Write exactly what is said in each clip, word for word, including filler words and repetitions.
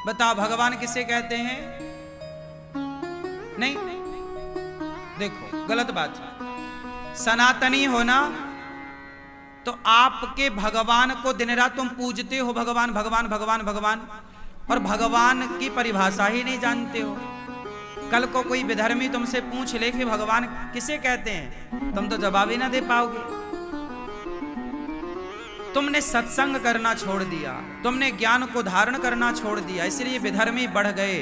बताओ भगवान किसे कहते हैं? नहीं, देखो गलत बात है। सनातनी हो ना, तो आपके भगवान को दिन रात तुम पूजते हो, भगवान भगवान भगवान भगवान, और भगवान की परिभाषा ही नहीं जानते हो। कल को कोई विधर्मी तुमसे पूछ ले कि भगवान किसे कहते हैं, तुम तो जवाब ही ना दे पाओगे। तुमने सत्संग करना छोड़ दिया, तुमने ज्ञान को धारण करना छोड़ दिया, इसलिए विधर्मी बढ़ गए।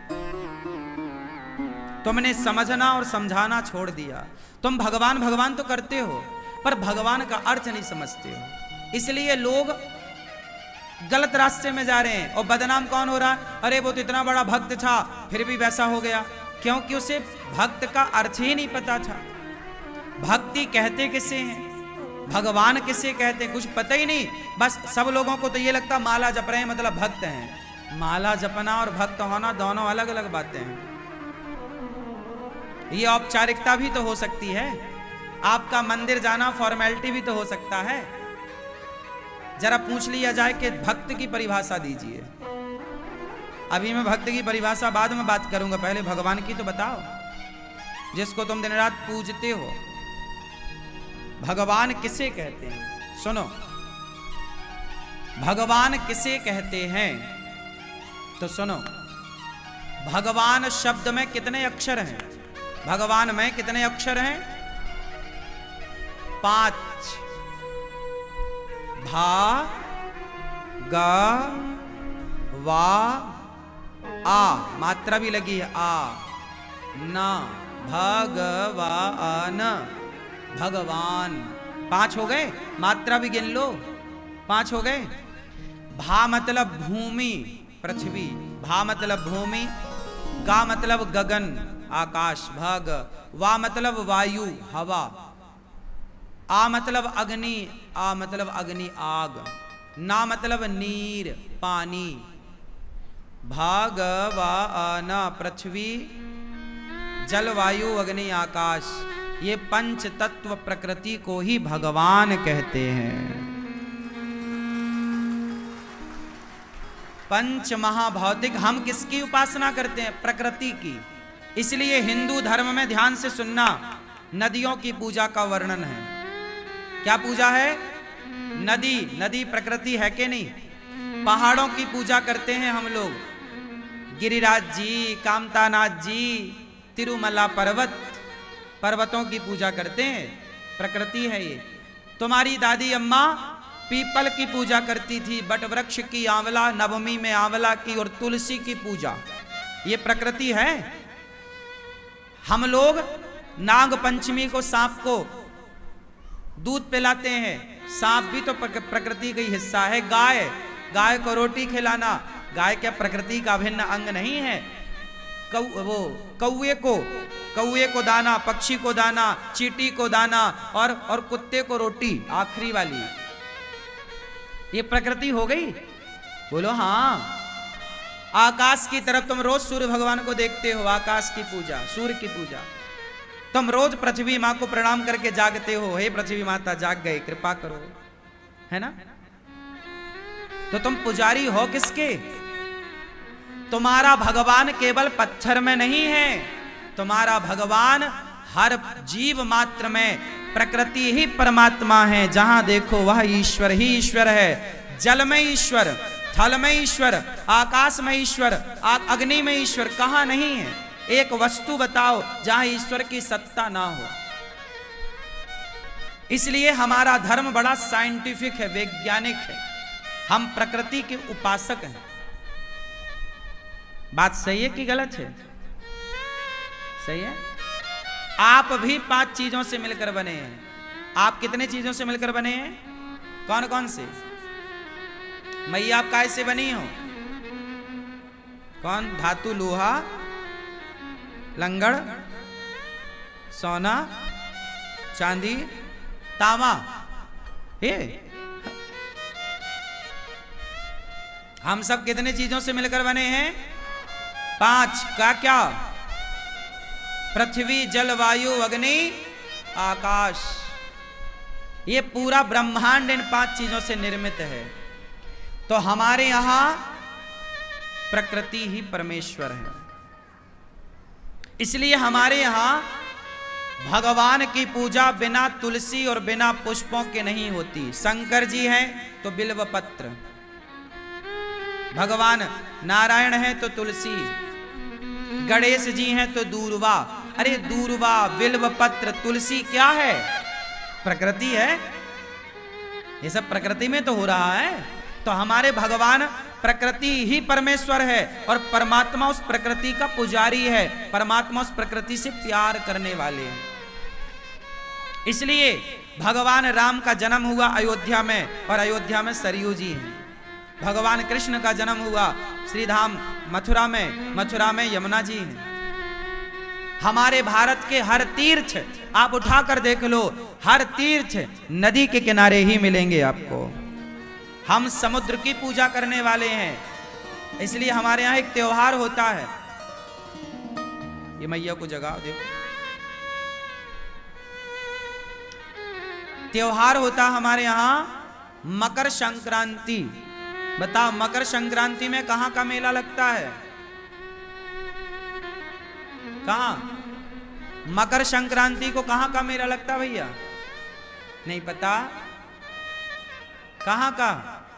तुमने समझना और समझाना छोड़ दिया। तुम भगवान भगवान तो करते हो, पर भगवान का अर्थ नहीं समझते हो, इसलिए लोग गलत रास्ते में जा रहे हैं। और बदनाम कौन हो रहा? अरे वो तो इतना बड़ा भक्त था फिर भी वैसा हो गया, क्योंकि उसे भक्त का अर्थ ही नहीं पता था। भक्ति कहते किसे हैं, भगवान किसे कहते हैं, कुछ पता ही नहीं। बस सब लोगों को तो ये लगता माला जप रहे हैं मतलब भक्त हैं। माला जपना और भक्त होना दोनों अलग अलग बातें हैं। ये औपचारिकता भी तो हो सकती है, आपका मंदिर जाना फॉर्मेलिटी भी तो हो सकता है। जरा पूछ लिया जाए कि भक्त की परिभाषा दीजिए। अभी मैं भक्त की परिभाषा बाद में बात करूंगा, पहले भगवान की तो बताओ, जिसको तुम दिन रात पूजते हो। भगवान किसे कहते हैं? सुनो, भगवान किसे कहते हैं तो सुनो। भगवान शब्द में कितने अक्षर हैं? भगवान में कितने अक्षर हैं? पांच। भा गा वा आ, मात्रा भी लगी है आ, न, भगवान, भगवान। पांच हो गए, मात्रा भी गिन लो, पांच हो गए। भा मतलब भूमि पृथ्वी, भा मतलब भूमि, गा मतलब गगन आकाश भग, वा मतलब वायु हवा, आ मतलब अग्नि, आ मतलब अग्नि आग, ना मतलब नीर पानी, भगवान पृथ्वी जलवायु अग्नि आकाश, ये पंच तत्व प्रकृति को ही भगवान कहते हैं। पंच महाभौतिक। हम किसकी उपासना करते हैं? प्रकृति की। इसलिए हिंदू धर्म में ध्यान से सुनना, नदियों की पूजा का वर्णन है। क्या पूजा है? नदी। नदी प्रकृति है कि नहीं? पहाड़ों की पूजा करते हैं हम लोग, गिरिराज जी, कामतानाथ जी, तिरुमला पर्वत, पर्वतों की पूजा करते हैं, प्रकृति है ये। तुम्हारी दादी अम्मा पीपल की पूजा करती थी, बट वृक्ष की, आंवला, नवमी में आंवला की और तुलसी की पूजा, ये प्रकृति है। हम लोग नाग पंचमी को सांप को दूध पिलाते हैं, सांप भी तो प्रकृति का ही हिस्सा है। गाय, गाय को रोटी खिलाना, गाय क्या प्रकृति का अभिन्न अंग नहीं है? कौ, वो कौए को कौए को दाना, पक्षी को दाना, चींटी को दाना और और कुत्ते को रोटी, आखिरी वाली, ये प्रकृति हो गई। बोलो हाँ। आकाश की तरफ तुम रोज सूर्य भगवान को देखते हो, आकाश की पूजा, सूर्य की पूजा। तुम रोज पृथ्वी माँ को प्रणाम करके जागते हो, हे पृथ्वी माता जाग गए, कृपा करो, है ना? तो तुम पुजारी हो किसके? तुम्हारा भगवान केवल पत्थर में नहीं है, तुम्हारा भगवान हर जीव मात्र में, प्रकृति ही परमात्मा है। जहां देखो वह ईश्वर ही ईश्वर है। जल में ईश्वर, थल में ईश्वर, आकाश में ईश्वर, अग्नि में ईश्वर, कहां नहीं है? एक वस्तु बताओ जहां ईश्वर की सत्ता ना हो। इसलिए हमारा धर्म बड़ा साइंटिफिक है, वैज्ञानिक है। हम प्रकृति के उपासक हैं। बात सही है कि गलत है? सही है। आप भी पांच चीजों से मिलकर बने हैं। आप कितने चीजों से मिलकर बने हैं? कौन कौन से? मैया आप कैसे बनी हो? कौन? धातु, लोहा, लंगड़, सोना, चांदी, तांबा। हे हम सब कितने चीजों से मिलकर बने हैं? पांच। का क्या? पृथ्वी, जल, वायु, अग्नि, आकाश। ये पूरा ब्रह्मांड इन पांच चीजों से निर्मित है। तो हमारे यहां प्रकृति ही परमेश्वर है। इसलिए हमारे यहां भगवान की पूजा बिना तुलसी और बिना पुष्पों के नहीं होती। शंकर जी हैं तो बिल्व पत्र, भगवान नारायण है तो तुलसी, गणेश जी हैं तो दूर्वा। अरे दूर्वा, बिल्व पत्र, तुलसी क्या है? प्रकृति है। ये सब प्रकृति में तो हो रहा है। तो हमारे भगवान प्रकृति ही परमेश्वर है और परमात्मा उस प्रकृति का पुजारी है। परमात्मा उस प्रकृति से प्यार करने वाले हैं। इसलिए भगवान राम का जन्म हुआ अयोध्या में और अयोध्या में सरयू जी हैं। भगवान कृष्ण का जन्म हुआ श्रीधाम मथुरा में, मथुरा में यमुना जी हैं। हमारे भारत के हर तीर्थ आप उठाकर देख लो, हर तीर्थ नदी के किनारे ही मिलेंगे आपको। हम समुद्र की पूजा करने वाले हैं, इसलिए हमारे यहाँ एक त्योहार होता है। ये मैया को जगा दो। त्योहार होता हमारे यहाँ मकर संक्रांति। बताओ मकर संक्रांति में कहां का मेला लगता है? कहां? मकर संक्रांति को कहां का मेला लगता भैया? नहीं पता? कहां का?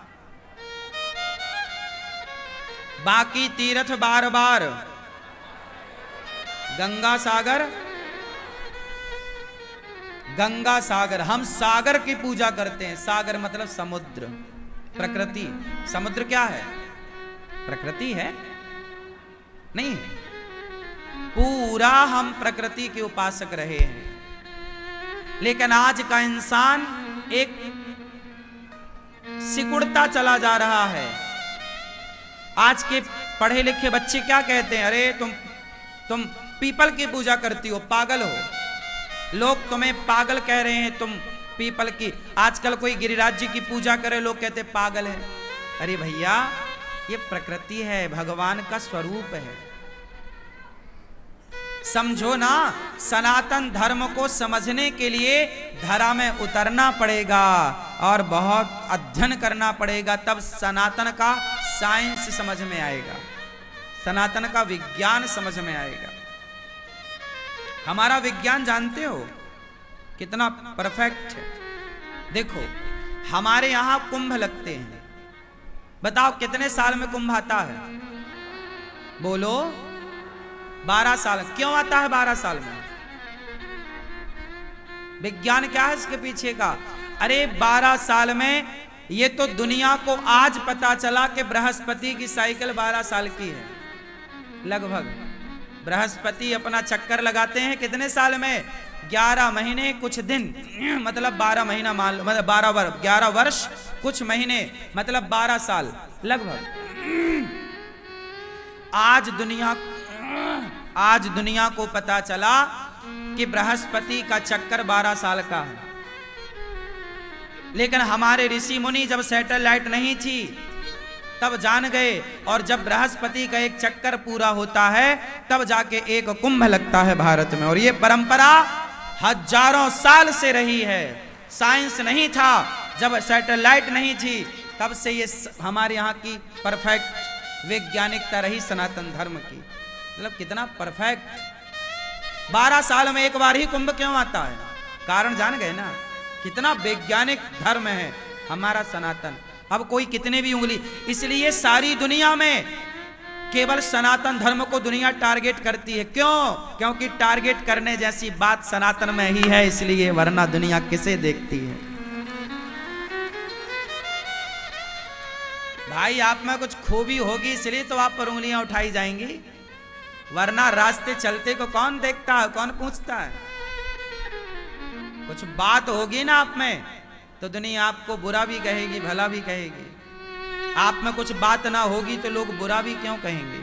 बाकी तीर्थ बार बार गंगा सागर, गंगा सागर। हम सागर की पूजा करते हैं। सागर मतलब समुद्र, प्रकृति। समुद्र क्या है? प्रकृति है? नहीं है। पूरा हम प्रकृति के उपासक रहे हैं, लेकिन आज का इंसान एक सिकुड़ता चला जा रहा है। आज के पढ़े लिखे बच्चे क्या कहते हैं? अरे तुम तुम पीपल की पूजा करती हो, पागल हो। लोग तुम्हें पागल कह रहे हैं, तुम पीपल की। आजकल कोई गिरिराज जी की पूजा करे, लोग कहते पागल है। अरे भैया, ये प्रकृति है, भगवान का स्वरूप है। समझो ना, सनातन धर्म को समझने के लिए धरा में उतरना पड़ेगा और बहुत अध्ययन करना पड़ेगा, तब सनातन का साइंस समझ में आएगा, सनातन का विज्ञान समझ में आएगा। हमारा विज्ञान जानते हो कितना परफेक्ट है। देखो, हमारे यहां कुंभ लगते हैं। बताओ कितने साल में कुंभ आता है? बोलो। बारह साल। क्यों आता है बारह साल में? विज्ञान क्या है इसके पीछे का? अरे बारह साल में, ये तो दुनिया को आज पता चला कि बृहस्पति की साइकिल बारह साल की है लगभग। बृहस्पति अपना चक्कर लगाते हैं कितने साल में? ग्यारह महीने कुछ दिन, मतलब बारह महीना मान लो, मतलब बारह वर्ष, ग्यारह वर्ष कुछ महीने, मतलब बारह साल लगभग। आज दुनिया आज दुनिया को पता चला कि बृहस्पति का चक्कर बारह साल का है। लेकिन हमारे ऋषि मुनि जब सैटेलाइट नहीं थी तब जान गए, और जब बृहस्पति का एक चक्कर पूरा होता है तब जाके एक कुंभ लगता है भारत में। और ये परंपरा हजारों साल से रही है। साइंस नहीं था, जब सैटेलाइट नहीं थी, तब से ये हमारे यहाँ की परफेक्ट वैज्ञानिकता रही सनातन धर्म की। मतलब कितना परफेक्ट। बारह साल में एक बार ही कुंभ क्यों आता है? कारण जान गए ना, कितना वैज्ञानिक धर्म है हमारा सनातन। अब कोई कितने भी उंगली, इसलिए सारी दुनिया में केवल सनातन धर्म को दुनिया टारगेट करती है। क्यों? क्योंकि टारगेट करने जैसी बात सनातन में ही है, इसलिए, वरना दुनिया किसे देखती है? भाई आप में कुछ खूबी होगी इसलिए तो आप पर उंगलियां उठाई जाएंगी, वरना रास्ते चलते को कौन देखता है, कौन पूछता है? कुछ बात होगी ना आप में तो दुनिया आपको बुरा भी कहेगी, भला भी कहेगी। आप में कुछ बात ना होगी तो लोग बुरा भी क्यों कहेंगे?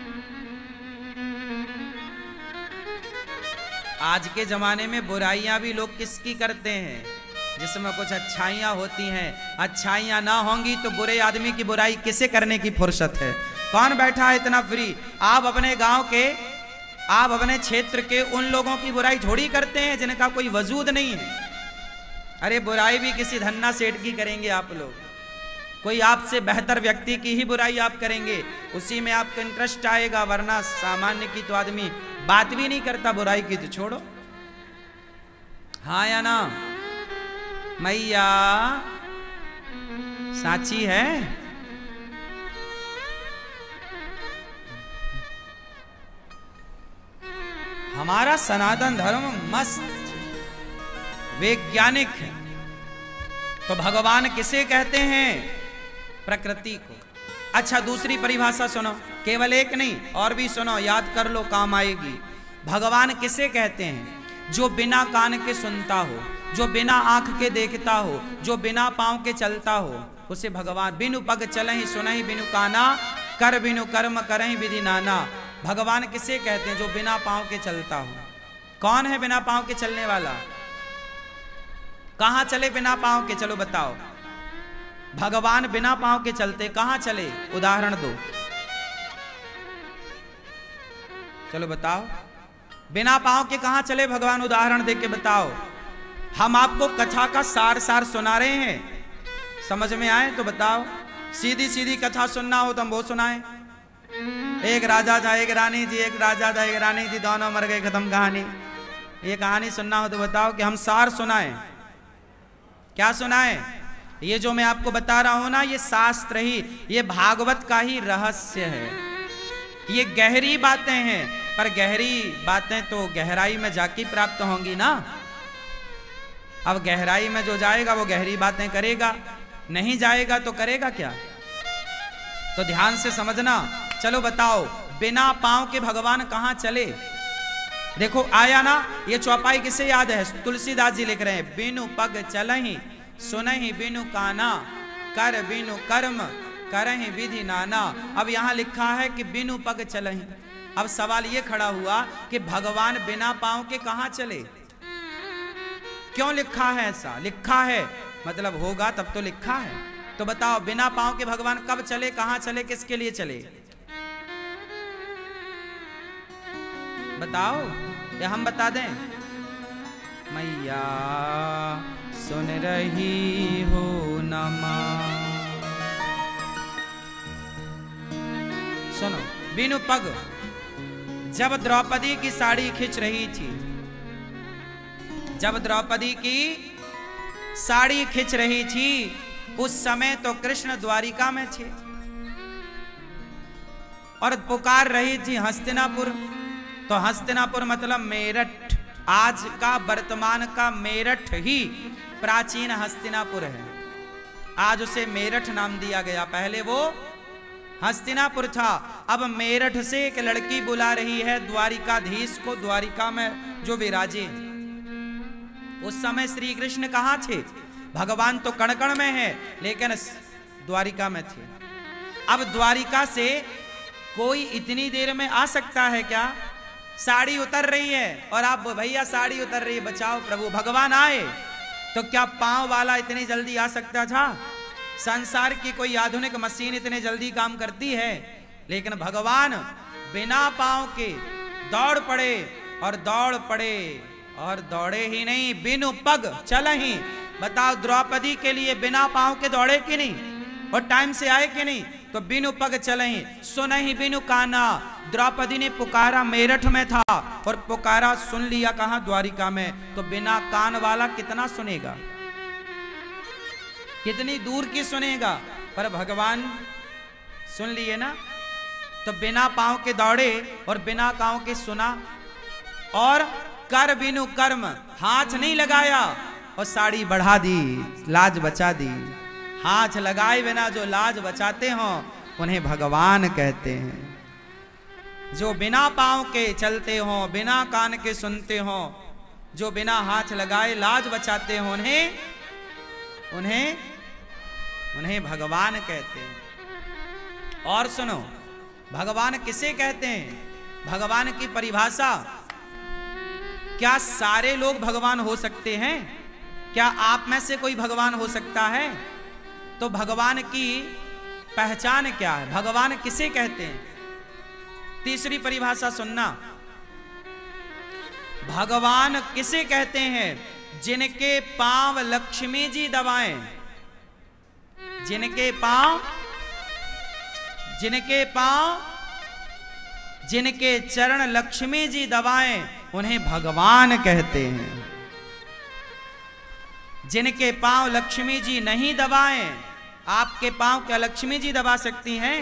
आज के जमाने में बुराइयां भी लोग किसकी करते हैं? जिसमें कुछ अच्छाइयां होती हैं। अच्छाइयां ना होंगी तो बुरे आदमी की बुराई किसे करने की फुर्सत है? कौन बैठा है इतना फ्री? आप अपने गांव के, आप अपने क्षेत्र के उन लोगों की बुराई थोड़ी करते हैं जिनका कोई वजूद नहीं है। अरे बुराई भी किसी धन्ना सेठ की करेंगे आप लोग। कोई आपसे बेहतर व्यक्ति की ही बुराई आप करेंगे, उसी में आपको इंटरेस्ट आएगा, वरना सामान्य की तो आदमी बात भी नहीं करता, बुराई की तो छोड़ो। हाँ या ना? मैया साची है। हमारा सनातन धर्म मस्त वैज्ञानिक है। तो भगवान किसे कहते हैं? प्रकृति को। अच्छा, दूसरी परिभाषा सुनो, केवल एक नहीं और भी सुनो, याद कर लो, काम आएगी। भगवान किसे कहते हैं? जो बिना कान के सुनता हो, जो बिना आंख के देखता हो, जो बिना पांव के चलता हो, उसे भगवान। बिनु पग चलहि सुनहि बिनु काना, कर बिनु कर्म करहि विधि नाना। भगवान किसे कहते हैं? जो बिना पांव के चलता हो। कौन है बिना पांव के चलने वाला? कहां चले बिना पांव के? चलो बताओ। भगवान बिना पांव के चलते, कहां चले? उदाहरण दो, चलो बताओ। बिना पांव के कहां चले भगवान? उदाहरण दे के बताओ। हम आपको कथा का सार सार सुना रहे हैं, समझ में आए तो बताओ। सीधी सीधी कथा सुनना हो तो हम वो सुनाएं। एक राजा था, एक रानी जी, एक राजा था, एक रानी जी, दोनों मर गए, खत्म कहानी। ये कहानी सुनना हो तो बताओ कि हम सार सुनाएं। क्या सुनाएं? ये जो मैं आपको बता रहा हूं ना, ये शास्त्र ही, ये भागवत का ही रहस्य है। ये गहरी बातें हैं, पर गहरी बातें तो गहराई में जाके प्राप्त होंगी ना। अब गहराई में जो जाएगा वो गहरी बातें करेगा, नहीं जाएगा तो करेगा क्या? तो ध्यान से समझना। चलो बताओ, बिना पांव के भगवान कहां चले? देखो आया ना, ये चौपाई किसे याद है? तुलसीदास जी लिख रहे हैं, बिनु पग चलहि सुनहि बिनु काना, कर बिनु कर्म करहि विधि नाना। अब यहां लिखा है कि बिनु पग चलहि। अब सवाल ये खड़ा हुआ कि भगवान बिना पांव के कहां चले? क्यों लिखा है ऐसा? लिखा है मतलब होगा तब तो लिखा है। तो बताओ, बिना पांव के भगवान कब चले, कहां चले, किसके लिए चले? बताओ, या हम बता दें? मैया सुन रही हो नमा। सुनो, बिनु पग। जब द्रौपदी की साड़ी खिंच रही थी, जब द्रौपदी की साड़ी खिंच रही थी, उस समय तो कृष्ण द्वारिका में थे और पुकार रही थी हस्तिनापुर। तो हस्तिनापुर मतलब मेरठ, आज का वर्तमान का मेरठ ही प्राचीन हस्तिनापुर है। आज उसे मेरठ नाम दिया गया, पहले वो हस्तिनापुर था। अब मेरठ से एक लड़की बुला रही है द्वारिकाधीश को, द्वारिका में जो विराजे। उस समय श्री कृष्ण कहां थे? भगवान तो कण कण में है, लेकिन द्वारिका में थे। अब द्वारिका से कोई इतनी देर में आ सकता है क्या? साड़ी उतर रही है और आप भैया साड़ी उतर रही है, बचाओ प्रभु। भगवान आए तो क्या पांव वाला इतनी जल्दी आ सकता था? संसार की कोई आधुनिक मशीन इतने जल्दी काम करती है, लेकिन भगवान बिना पांव के दौड़ पड़े और दौड़ पड़े और दौड़े ही नहीं, बिनु पग चलहि। बताओ, द्रौपदी के लिए बिना पांव के दौड़े कि नहीं? और टाइम से आए कि नहीं? तो बिनु पग चलहि सुनहि बिनु काना। द्रौपदी ने पुकारा, मेरठ में था, और पुकारा सुन लिया कहां? द्वारिका में। तो बिना कान वाला कितना सुनेगा, कितनी दूर की सुनेगा? पर भगवान सुन लिए ना। तो बिना पांव के दौड़े और बिना पांव के सुना, और कर बिनु कर्म, हाथ नहीं लगाया और साड़ी बढ़ा दी, लाज बचा दी। हाथ लगाए बिना जो लाज बचाते हो उन्हें भगवान कहते हैं। जो बिना पांव के चलते हो, बिना कान के सुनते हो, जो बिना हाथ लगाए लाज बचाते हो, उन्हें उन्हें उन्हें भगवान कहते हैं। और सुनो, भगवान किसे कहते हैं? भगवान की परिभाषा। क्या सारे लोग भगवान हो सकते हैं? क्या आप में से कोई भगवान हो सकता है? तो भगवान की पहचान क्या है? भगवान किसे कहते हैं? तीसरी परिभाषा सुनना। भगवान किसे कहते हैं? जिनके पांव लक्ष्मी जी दबाएं, जिनके पांव जिनके पांव जिनके चरण लक्ष्मी जी दबाएं उन्हें भगवान कहते हैं। जिनके पांव लक्ष्मी जी नहीं दबाएं, आपके पांव क्या लक्ष्मी जी दबा सकती हैं?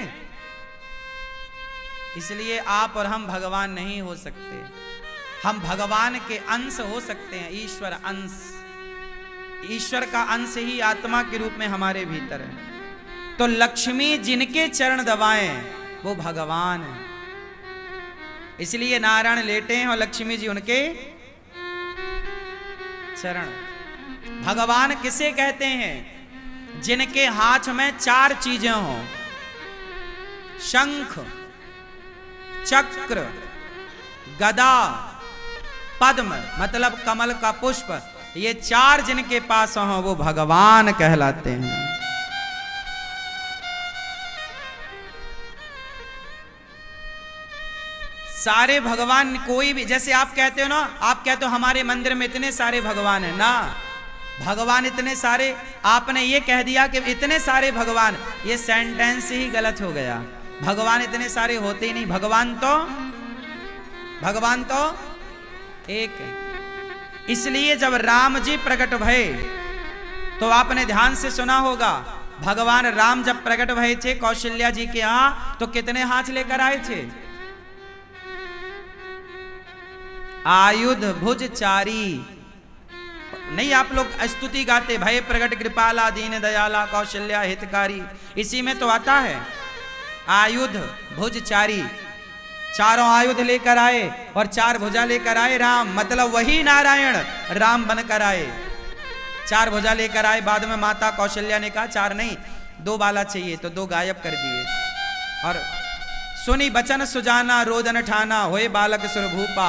इसलिए आप और हम भगवान नहीं हो सकते। हम भगवान के अंश हो सकते हैं, ईश्वर अंश। ईश्वर का अंश ही आत्मा के रूप में हमारे भीतर है। तो लक्ष्मी जिनके चरण दबाएं वो भगवान है। इसलिए नारायण लेटे हैं और लक्ष्मी जी उनके चरण। भगवान किसे कहते हैं? जिनके हाथ में चार चीजें हों, शंख, चक्र, गदा, पद्म मतलब कमल का पुष्प, ये चार जिनके पास हों वो भगवान कहलाते हैं। सारे भगवान कोई भी, जैसे आप कहते हो ना, आप कहते हो हमारे मंदिर में इतने सारे भगवान हैं ना, भगवान इतने सारे, आपने ये कह दिया कि इतने सारे भगवान, ये सेंटेंस ही गलत हो गया। भगवान इतने सारे होते ही नहीं। भगवान तो भगवान तो एक है। इसलिए जब राम जी प्रकट भये तो आपने ध्यान से सुना होगा, भगवान राम जब प्रकट भये थे कौशल्या जी के यहां तो कितने हाथ लेकर आए थे? आयुध भुज चारी। नहीं आप लोग स्तुति गाते, भय प्रगट कृपाला दीन दयाला कौशल्या हितकारी, इसी में तो आता है आयुध भुज चारी। चारों आयुध लेकर आए और चार भुजा लेकर आए राम, मतलब वही नारायण राम बनकर आए। चार भुजा लेकर आए। बाद में माता कौशल्या ने कहा चार नहीं दो बाला चाहिए, तो दो गायब कर दिए। और सुनी बचन सुजाना रोदन ठाना होए बालक सुरभूपा।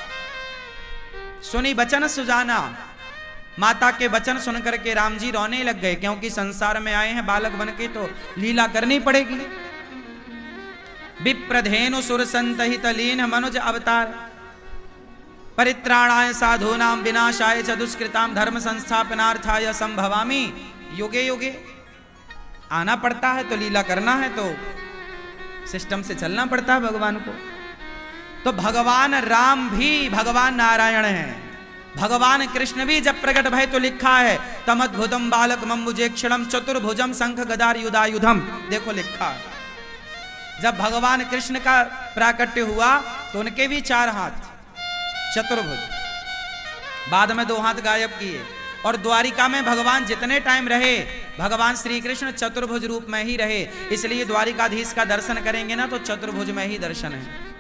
सुनी बचन सुजाना, माता के वचन सुनकर के राम जी रोने लग गए, क्योंकि संसार में आए हैं बालक बन के तो लीला करनी पड़ेगी। विप्रधेनु सुर संतहित लीन मनुज अवतार, परित्राणाय साधूनां विनाशाय च दुष्कृतां धर्म संस्थापनार्थाय संभवामि युगे युगे। आना पड़ता है तो लीला करना है तो सिस्टम से चलना पड़ता है भगवान को। तो भगवान राम भी भगवान नारायण हैं। भगवान कृष्ण भी जब प्रकट भय तो लिखा है तमद्भुतम बालक मम्बुजेक्षणम चतुर्भुजम शंख गदार युधायुधम। देखो लिखा है। जब भगवान कृष्ण का प्राकट्य हुआ तो उनके भी चार हाथ, चतुर्भुज। बाद में दो हाथ गायब किए। और द्वारिका में भगवान जितने टाइम रहे भगवान श्री कृष्ण चतुर्भुज रूप में ही रहे। इसलिए द्वारिकाधीश का दर्शन करेंगे ना तो चतुर्भुज में ही दर्शन है।